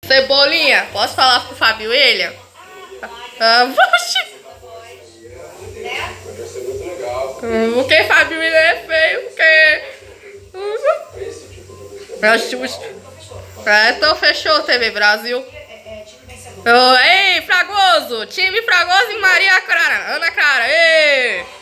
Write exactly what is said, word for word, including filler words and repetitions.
Cebolinha, posso falar com o Fábio William? Ah, oxi. Porque Fábio William é feio, porque... É, então fechou, T V Brasil. Oh, ei, Fragoso! Time Fragoso e Maria Clara. Ana Clara, ei!